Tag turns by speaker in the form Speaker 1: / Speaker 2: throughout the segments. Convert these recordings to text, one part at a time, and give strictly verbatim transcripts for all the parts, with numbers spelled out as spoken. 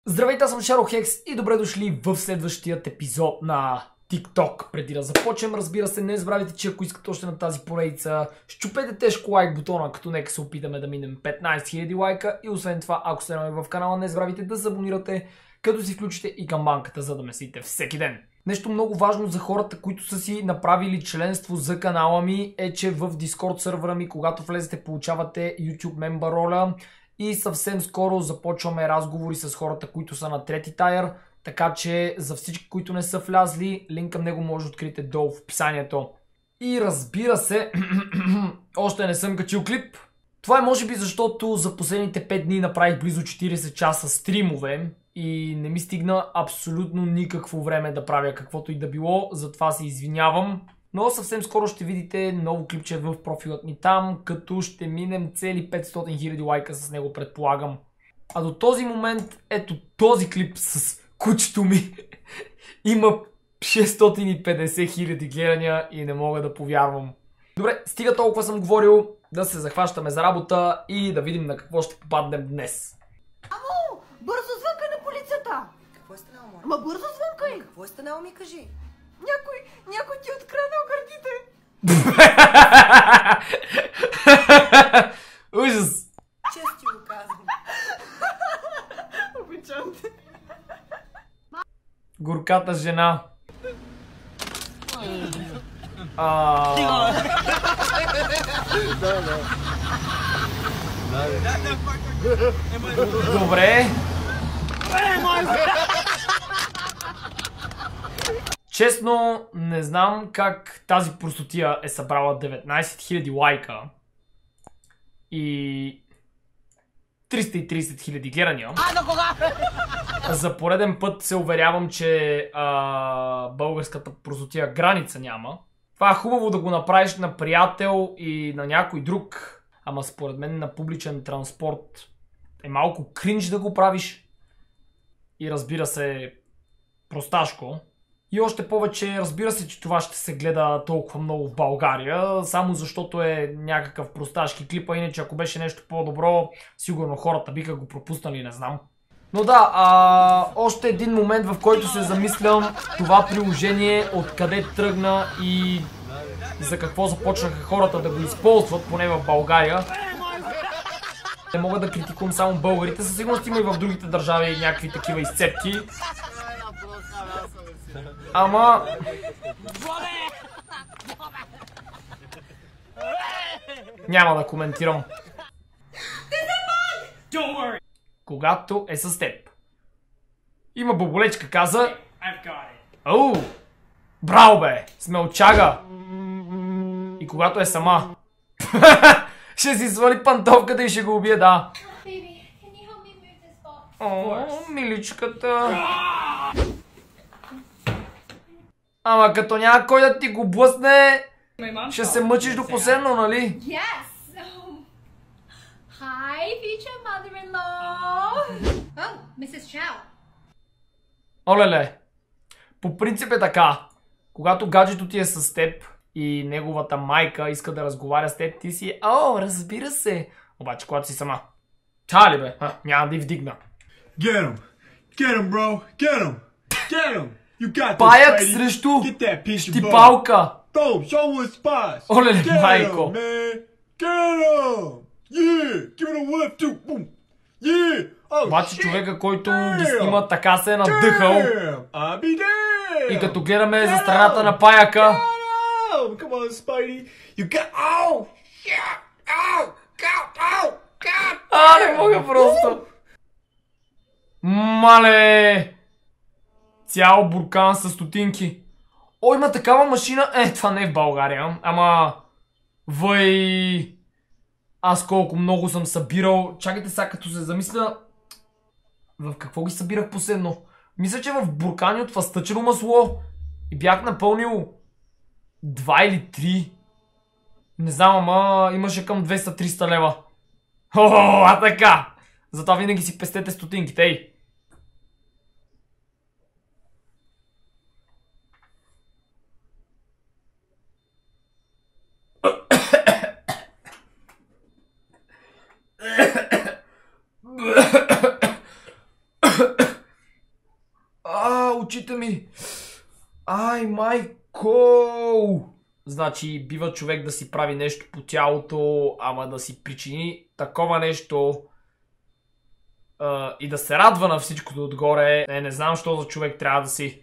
Speaker 1: Здравейте, аз съм Шарохекс и добре дошли в следващият епизод на TikTok. Преди да започнем, разбира се, не забравяйте, че ако искате още на тази поредица, щупете тежко лайк бутона, като нека се опитаме да минем петнайсет хиляди лайка. И освен това, ако сте нови в канала, не забравяйте да се абонирате, като си включите и камбанката, за да ме следите всеки ден. Нещо много важно за хората, които са си направили членство за канала ми, е, че в Discord сервера ми, когато влезете, получавате YouTube member роля. И съвсем скоро започваме разговори с хората, които са на трети тайър. Така че за всички, които не са влязли, линк към него може да откриете долу в описанието. И разбира се, още не съм качил клип. Това е може би защото за последните пет дни направих близо четирийсет часа стримове и не ми стигна абсолютно никакво време да правя каквото и да било, затова се извинявам. Но съвсем скоро ще видите ново клипче в профилът ми там, като ще минем цели петстотин хиляди лайка с него, предполагам. А до този момент, ето този клип с кучето ми има шестстотин и петдесет хиляди гледания и не мога да повярвам. Добре, стига толкова съм говорил, да се захващаме за работа и да видим на какво ще попаднем днес.
Speaker 2: Амо, бързо звънкай на полицията!
Speaker 3: Какво е станало, Мора?
Speaker 2: Ма бързо звънкай!
Speaker 3: Какво е станало, ми кажи?
Speaker 2: Някой, някой ти е откраднал гърдите!
Speaker 1: Ужас!
Speaker 3: Често ти го казвам.
Speaker 2: Обичам те.
Speaker 1: Горката жена. А... Добре. Честно, не знам как тази простотия е събрала деветнайсет хиляди лайка и триста и трийсет хиляди гледания. За пореден път се уверявам, че а, българската простотия граница няма. Това е хубаво да го направиш на приятел и на някой друг, ама според мен на публичен транспорт е малко кринж да го правиш. И разбира се, просташко. И още повече, разбира се, че това ще се гледа толкова много в България, само защото е някакъв просташки клип, а иначе ако беше нещо по-добро, сигурно хората биха го пропуснали, не знам. Но да, а, още един момент, в който се замислям това приложение, откъде тръгна и за какво започнаха хората да го използват, поне в България. Не мога да критикувам само българите, със сигурност има и в другите държави някакви такива изцепки. Ама... няма да коментирам. Когато е с теб. Има боболечка, каза. Оу! Браво, бе! Смелчага! И когато е сама. Ще си свали пантовката и ще го убие, да. О, миличката. Ама като няма кой да ти го блъсне, ще се мъчиш до последно, нали?
Speaker 4: Yes. Hi, future mother-in-law. Oh, мисис Chow.
Speaker 1: Олеле, по принцип е така. Когато гаджето ти е с теб и неговата майка иска да разговаря с теб, ти си, о, разбира се. Обаче, когато си сама. Ча ли, бе? А, няма да и вдигна.
Speaker 5: Get him! Get him, bro! Get him! Get him! You got this,
Speaker 1: Паяк
Speaker 5: Spidey.
Speaker 1: срещу
Speaker 5: Get that piece of butter.
Speaker 1: щипалка.
Speaker 5: Go, show him his spots.
Speaker 1: Оле,
Speaker 5: Get
Speaker 1: майко.
Speaker 5: him, man! Get him! Yeah! Give it a whip, too! Boom! Yeah! Oh,
Speaker 1: Обаче
Speaker 5: shit.
Speaker 1: човека, който
Speaker 5: Damn.
Speaker 1: ги снима, така се е надъхал.
Speaker 5: Damn! I'll be damned!
Speaker 1: И като гледаме за страната на паяка.
Speaker 5: Get him! Come on, Spidey! You got... Oh! Yeah! Oh! God! Oh! God!
Speaker 1: А, не мога просто. Мале! Цял буркан с стотинки. О, има такава машина. Е, това не е в България. Ама... Въй... Аз колко много съм събирал. Чакайте сега, като се замисля... В какво ги събирах последно? Мисля, че в буркани от фъстъчено масло. И бях напълнил... Два или три. Не знам, ама имаше към двеста-триста лева. О, а така! Затова винаги си пестете стотинките, ей! А, очите ми! Ай, майко! Значи, бива човек да си прави нещо по тялото, ама да си причини такова нещо а, и да се радва на всичкото отгоре. Не, не знам, що за човек трябва да си.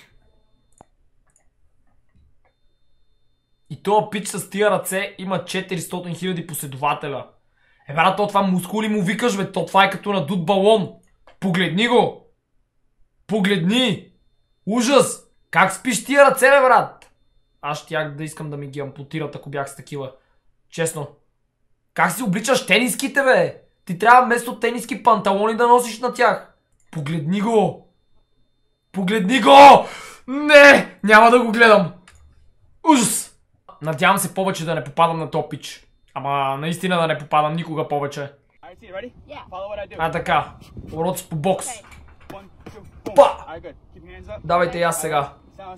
Speaker 1: И тоя пич с тия ръце има четиристотин хиляди последователя. Е, брат, то това мускули му викаш, бе, то това е като надут балон. Погледни го! Погледни! Ужас! Как спиш тия ръце, бе, брат? Аз щях да искам да ми ги ампутират, ако бях с такива. Честно. Как си обличаш тениските, бе? Ти трябва вместо тениски панталони да носиш на тях. Погледни го! Погледни го! Не! Няма да го гледам. Ужас! Надявам се повече да не попадам на топ пич. Ама наистина да не попадам никога повече. А така. Уроци по бокс. Па! Давайте и аз сега.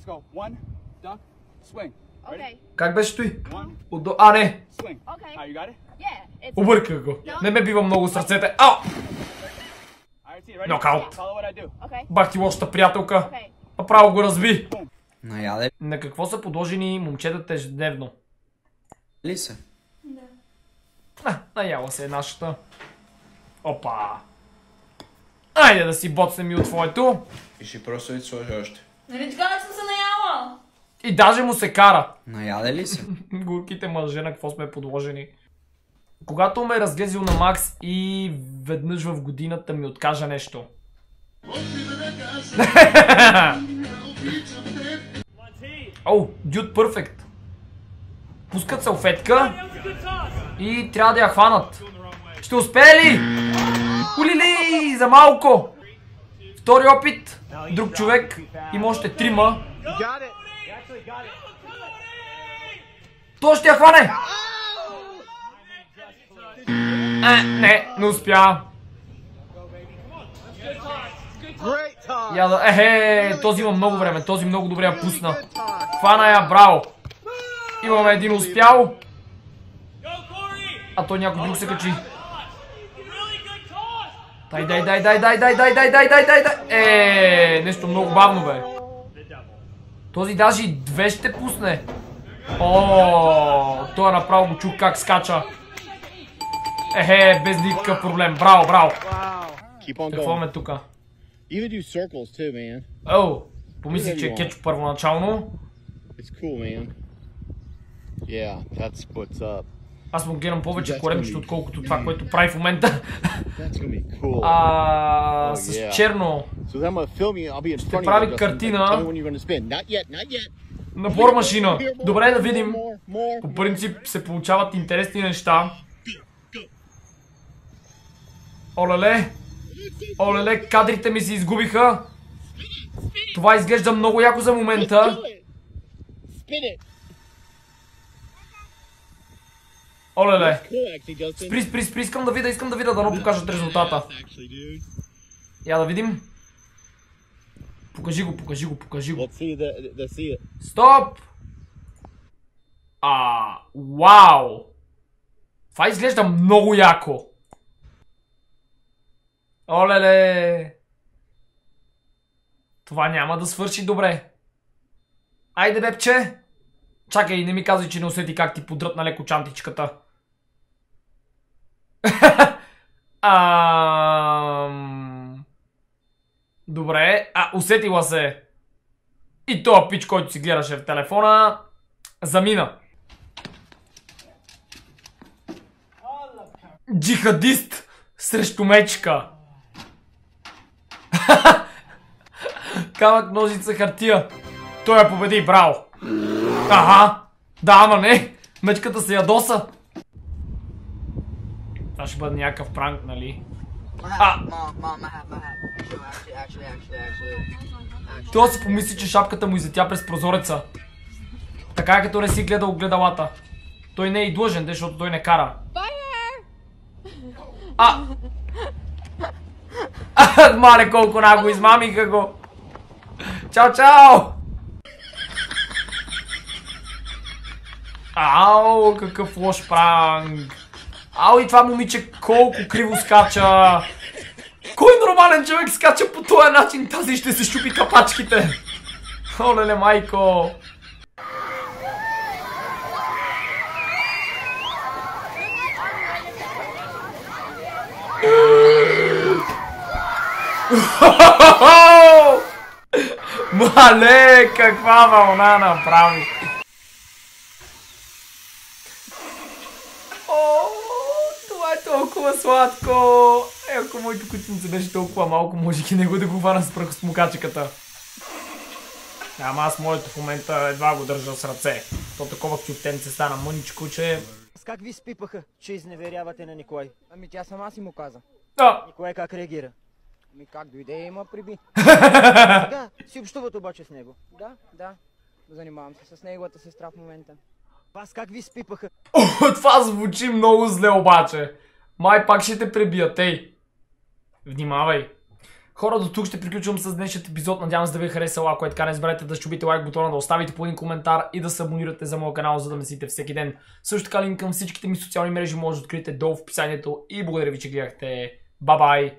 Speaker 1: Как беше той? Удо... А, не! Обърках го. Не ме бива много сърцете. Ау! Нокаут. Бах ти лошата приятелка. Направо го разби.
Speaker 6: Наяде
Speaker 1: На какво са подложени момчетата ежедневно?
Speaker 6: ли се?
Speaker 1: А, наяла се е нашата. Опа! Айде да си боцнем и от твоето.
Speaker 6: И ще просто ви сложи още.
Speaker 4: Нали така не съм се наяла?
Speaker 1: И даже му се кара.
Speaker 6: Наяде ли се?
Speaker 1: Горките мъже, на какво сме подложени. Когато ме е разглезил на Макс и веднъж в годината ми откажа нещо. Оу, Dude Perfect. Пускат салфетка и трябва да я хванат. Ще успее ли? Улили, за малко. Втори опит, друг човек, има още трима. Той ще я хване. Е, не, не успя. Я да... Ехе, този има много време, този много добре я пусна. Хвана я, браво. Имаме един успял. А той някой друг се качи. Дай, дай, дай, дай, дай, дай, дай, дай, дай, дай, дай, дай. Е, нещо много бавно, бе. Този даже и две ще пусне. О, той направо го чух как скача. Ехе, без никакъв проблем. Браво, браво. Какво ме тука? О, помислих, че е кетчуп първоначално. Аз му гледам повече коремчето, отколкото това, което прави в момента. А, с черно. Ще прави картина на бормашина. Добре, да видим. По принцип се получават интересни неща. Олеле. Олеле, кадрите ми се изгубиха. Това изглежда много яко за момента. Олеле. Спри, спри, спри, искам да видя, искам да видя, да не покажат резултата. Я да видим. Покажи го, покажи го, покажи го. Стоп! А, вау! Това изглежда много яко. Олеле! Това няма да свърши добре. Айде, бебче! Чакай, не ми казвай, че не усети как ти подрътна леко чантичката. Ам... Добре, а усетила се. И този пич, който си гледаше в телефона, замина. Джихадист срещу мечка. Камък, ножица, хартия. Той я победи, браво. Ага, да, ама не. Мечката се ядоса. Това ще бъде някакъв пранк, нали? А! Той си помисли, че шапката му излетя през прозореца. Така е, като не си гледал огледалата. Той не е и длъжен, защото той не кара. А! А, мале, колко наго измамиха го. Чао, чао! Ау, какъв лош пранк. Ау, и това момиче колко криво скача. Кой нормален човек скача по този начин? Тази ще се щупи капачките. Олеле, майко. Мале, каква вълна направи! О, това е толкова сладко! Е, ако моето кученце беше толкова малко, можех и него да го хвана с пръхосмокачката. Ама аз моето в момента едва го държа с ръце. То такова кюптенце стана мъничко, че...
Speaker 7: С как ви спипаха, че изневерявате на Николай?
Speaker 8: Ами тя сама си му каза.
Speaker 1: А!
Speaker 7: Николай как реагира?
Speaker 8: Ами как дойде и ма приби.
Speaker 7: Да, си общуват обаче с него.
Speaker 8: Да, да. Занимавам се с неговата сестра в момента.
Speaker 7: Вас как ви спипаха?
Speaker 1: О, това звучи много зле обаче. Май пак ще те пребият, ей. Внимавай. Хора, до тук ще приключвам с днешният епизод. Надявам се да ви е харесал. Ако е така, не забравяйте да щупите лайк бутона, да оставите по един коментар и да се абонирате за моя канал, за да ме следите всеки ден. Също така линк към всичките ми социални мрежи може да откриете долу в описанието и благодаря ви, че гледахте. Бай-бай!